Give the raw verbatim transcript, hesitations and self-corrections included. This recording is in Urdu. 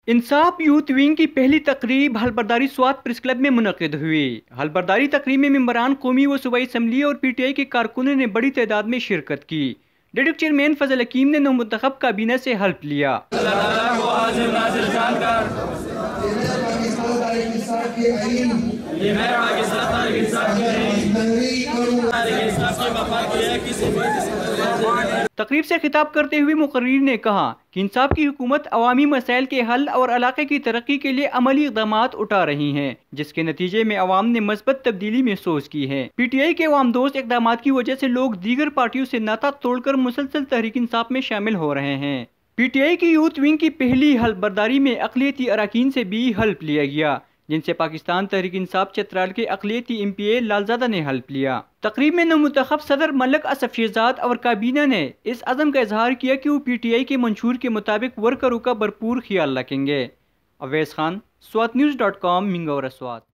انصاف یوتھ ونگ کی پہلی تقریب حلبرداری سوات پریس کلب میں منعقد ہوئی۔ حلبرداری تقریب میں ممبران قومی و صوبائی اسمبلی اور پی ٹی آئی کے کارکنوں نے بڑی تعداد میں شرکت کی۔ ڈپٹی چیئرمین فضل حکیم نے نومنتخب کابینہ سے حلف لیا۔ تقریب سے خطاب کرتے ہوئے مقررین نے کہا کہ انصاف کی حکومت عوامی مسائل کے حل اور علاقے کی ترقی کے لیے عملی اقدامات اٹھا رہی ہیں، جس کے نتیجے میں عوام نے مثبت تبدیلی محسوس کی ہے۔ پی ٹی آئی کے عوام دوست اقدامات کی وجہ سے لوگ دیگر پارٹیوں سے ناطہ توڑ کر مسلسل تحریک انصاف میں شامل ہو رہے ہیں۔ پی ٹی آئی کی یوتھ ونگ کی پہلی حلف برداری میں اقلیتی اراکین سے بھی حلف لیا گیا، جن سے پاکستان تحریک انصاف چترال کے اقلیتی ایم پی اے لالزادہ نے حلف لیا۔ تقریب میں نومنتخب صدر ملک اسف شہزاد اور کابینہ نے اس عزم کا اظہار کیا کہ وہ پی ٹی آئی کے منشور کے مطابق ورکروں کا بھرپور خیال رکھیں گے۔ Awais Khan, Swat news dot com, Mingora Swat.